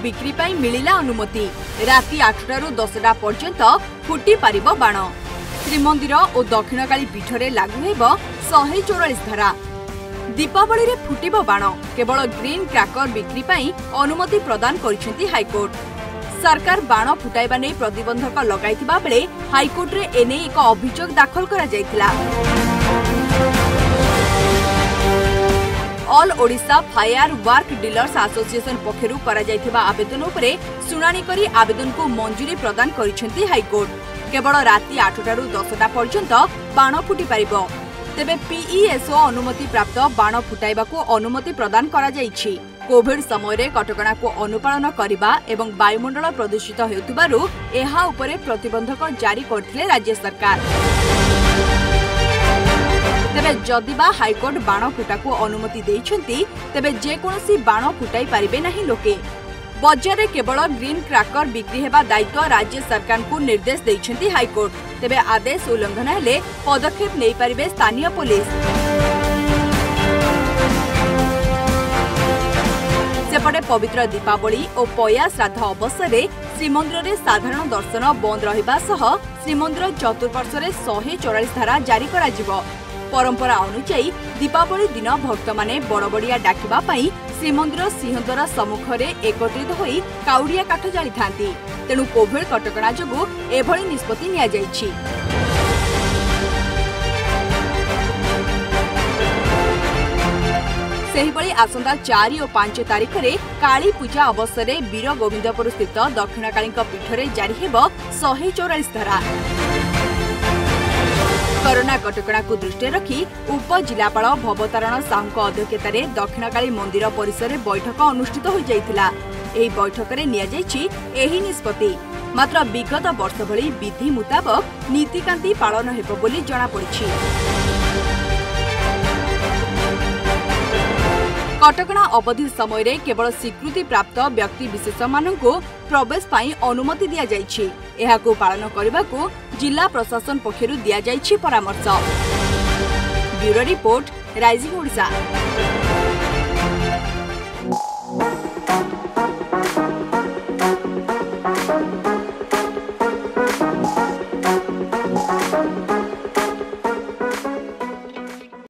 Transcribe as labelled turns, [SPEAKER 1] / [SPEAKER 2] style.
[SPEAKER 1] बिक्री पाई मिलिला अनुमति। राति 8टारू 10टा पर्यंत फुटी पारिबो बाण। श्रीमंदिर और दक्षिणकाली पीठरे लागू हेब 144 धारा। दीपावली रे फुटिबो बाण केवल ग्रीन क्रैकर बिक्री पाई अनुमति प्रदान करिसेंती हाईकोर्ट। सरकार बाण फुटाइबा नै प्रतिबंधक लगाइथिबा बेले हाईकोर्ट रे एने एक अभियोग दाखल करा जायतिला। All Odisha fire work dealers association पक्षरु करा जायथिबा आवेदन उपरे सुनानी करी आवेदन को मंजूरी प्रदान करिसेंती हाईकोर्ट। केवल राति 8टारू 10टा पर्यंत बाण फुटी पारिबो। तेबे पीईएसओ अनुमति प्राप्त बाण फुटाइबा को अनुमति प्रदान करा जायछि। कोविड समय रे कटकणा को अनुपालन करिबा एवं वायुमंडल प्रदूषित हेउतिबारु एहा उपरे प्रतिबंधक जारी करथिले राज्य सरकार। तेबे जदिबा हाईकोर्ट बाण फुटा को अनुमति देइछंती तेबे जे कोनोसी बाण फुटाई पारिबे नाही लोके। बजार रे केवल ग्रीन क्रैकर बिक्री हेबा दायित्व राज्य सरकार को निर्देश देइछंती हाईकोर्ट। तेबे आदेश उल्लंघन हेले पदक्षेप नै पारिबे स्थानीय पुलिस। सेपटे पवित्र दीपावली और पया श्राद्ध अवसर में श्रीमंदिर में साधारण दर्शन बंद रहिबा सह श्रीमंदिर चतुर्पार्श्व में 144 धारा जारी करा जिवो। परंपरा अनुसार दीपावली दिन भक्त माने बड़बड़िया डाकिबा पई श्रीमंदिर सिंहद्वार सम्मुख में एकत्रित होई काउड़िया काठ जाली थांती। तेणु कोविड कटकणा जोगु एभली निष्पत्ति निया जायछि। सेहिबळी आसंता 4 और 5 तारिख रे काली पूजा अवसर में वीर गोविंदपुर स्थित दक्षिणकाली पीठरे जारी हेब 144 धारा। कोरोना कटकणा को दृष्टि रखी उपजिलापाल भवतारण साहू अध्यक्षतार दक्षिणकाली मंदिर परिसर में बैठक अनुष्ठित हो जाइथिला। एही बैठक रे निया जाइछि एही निष्पत्ति। मात्र विगत वर्ष भली विधि मुताबक नीतिकांति पालन हेब बोली जणा पड़िछि। कटकणा अवधि समय रे केवल स्वीकृति प्राप्त व्यक्ति विशेष मानकु प्रवेश पाई अनुमति दिया जाइछि। एहाकु पालन करबाकु जिला प्रशासन पक्षरु दिया जाइछि परामर्श। Bureau report, rising Odisha.